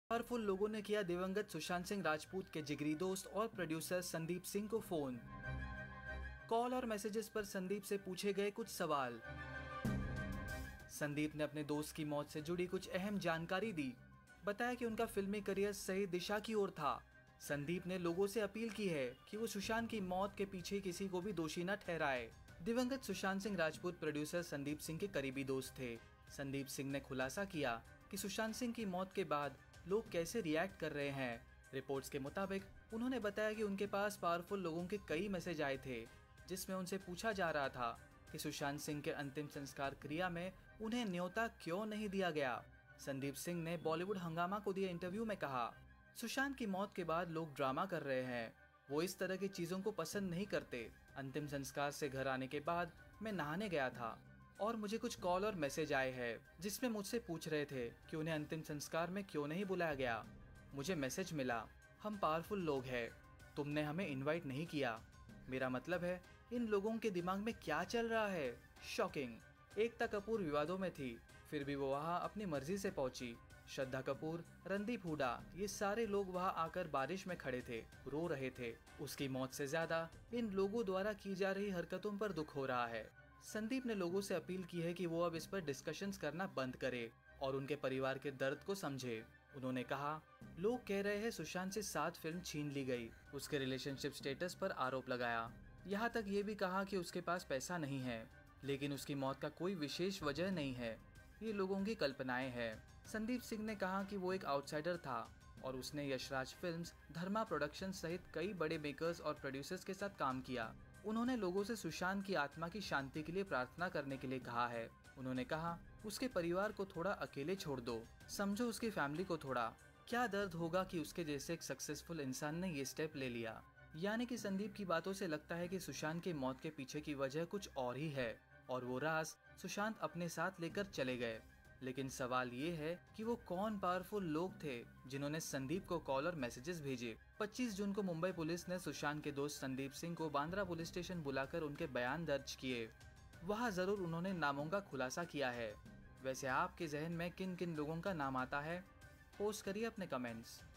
Powerful लोगों ने किया दिवंगत सुशांत सिंह राजपूत के जिगरी दोस्त और प्रोड्यूसर संदीप सिंह को फोन। कॉल और मैसेजेस पर संदीप से पूछे गए कुछ सवाल। संदीप ने अपने दोस्त की मौत से जुड़ी कुछ अहम जानकारी दी। बताया कि उनका फिल्मी करियर सही दिशा की ओर था। संदीप ने लोगों से अपील की है कि वो सुशांत की मौत के पीछे किसी को भी दोषी न ठहराए। दिवंगत सुशांत सिंह राजपूत प्रोड्यूसर संदीप सिंह के करीबी दोस्त थे। संदीप सिंह ने खुलासा किया कि सुशांत सिंह की मौत के बाद लोग कैसे रिएक्ट कर रहे हैं। रिपोर्ट्स के मुताबिक उन्होंने बताया कि उनके पास पावरफुल लोगों के कई मैसेज आए थे, जिसमें उनसे पूछा जा रहा था कि सुशांत सिंह के अंतिम संस्कार क्रिया में उन्हें न्योता क्यों नहीं दिया गया। संदीप सिंह ने बॉलीवुड हंगामा को दिए इंटरव्यू में कहा, सुशांत की मौत के बाद लोग ड्रामा कर रहे हैं, वो इस तरह की चीजों को पसंद नहीं करते। अंतिम संस्कार से घर आने के बाद मैं नहाने गया था और मुझे कुछ कॉल और मैसेज आए हैं जिसमें मुझसे पूछ रहे थे कि उन्हें अंतिम संस्कार में क्यों नहीं बुलाया गया। मुझे मैसेज मिला, हम पावरफुल लोग हैं, तुमने हमें इनवाइट नहीं किया। मेरा मतलब है इन लोगों के दिमाग में क्या चल रहा है। शॉकिंग। एकता कपूर विवादों में थी, फिर भी वो वहाँ अपनी मर्जी से पहुंची। श्रद्धा कपूर, रणदीप हुडा, ये सारे लोग वहाँ आकर बारिश में खड़े थे, रो रहे थे। उसकी मौत से ज्यादा इन लोगों द्वारा की जा रही हरकतों पर दुख हो रहा है। संदीप ने लोगों से अपील की है कि वो अब इस पर डिस्कशंस करना बंद करे और उनके परिवार के दर्द को समझे। उन्होंने कहा, लोग कह रहे हैं सुशांत से 7 फिल्म छीन ली गई। उसके रिलेशनशिप स्टेटस पर आरोप लगाया। यहाँ तक ये भी कहा कि उसके पास पैसा नहीं है, लेकिन उसकी मौत का कोई विशेष वजह नहीं है, ये लोगों की कल्पनाएं हैं। संदीप सिंह ने कहा कि वो एक आउटसाइडर था और उसने यशराज फिल्म्स, धर्मा प्रोडक्शन सहित कई बड़े मेकर्स और प्रोड्यूसर्स के साथ काम किया। उन्होंने लोगों से सुशांत की आत्मा की शांति के लिए प्रार्थना करने के लिए कहा है। उन्होंने कहा, उसके परिवार को थोड़ा अकेले छोड़ दो, समझो उसकी फैमिली को थोड़ा। क्या दर्द होगा कि उसके जैसे एक सक्सेसफुल इंसान ने ये स्टेप ले लिया। यानी कि संदीप की बातों से लगता है कि सुशांत के मौत के पीछे की वजह कुछ और ही है और वो राज सुशांत अपने साथ लेकर चले गए। लेकिन सवाल ये है कि वो कौन पावरफुल लोग थे जिन्होंने संदीप को कॉल और मैसेजेस भेजे। 25 जून को मुंबई पुलिस ने सुशांत के दोस्त संदीप सिंह को बांद्रा पुलिस स्टेशन बुलाकर उनके बयान दर्ज किए। वहां जरूर उन्होंने नामों का खुलासा किया है। वैसे आपके जहन में किन किन लोगों का नाम आता है? पोस्ट करिए अपने कमेंट्स।